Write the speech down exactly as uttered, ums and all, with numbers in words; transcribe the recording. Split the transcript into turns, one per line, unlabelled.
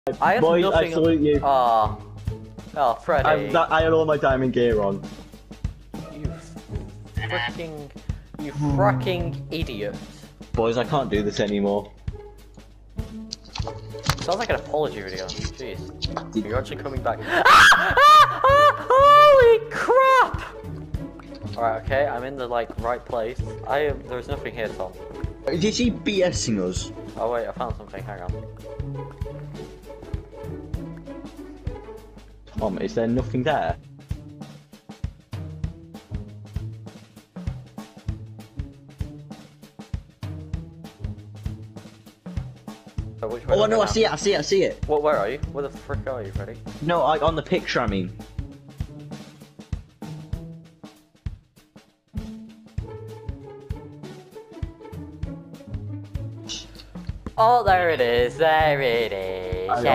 I have
Boys,
nothing.
I salute you.
Ah. Oh, Freddy.
I, I had all my diamond gear on.
You freaking. You fracking idiot.
Boys, I can't do this anymore.
Sounds like an apology video. Jeez. You're actually coming back. Ah! Ah! Ah! Holy crap! Alright, okay, I'm in the like right place. I am. There's nothing here, Tom.
Is he BSing us?
Oh wait, I found something. Hang on.
Tom, is there nothing there?
So which way
Oh
do
no,
go
I
now?
see it, I see it, I see it.
What? Where are you? Where the frick are you, Freddy?
No, I, on the picture, I mean.
Oh, there it is. There it is.
I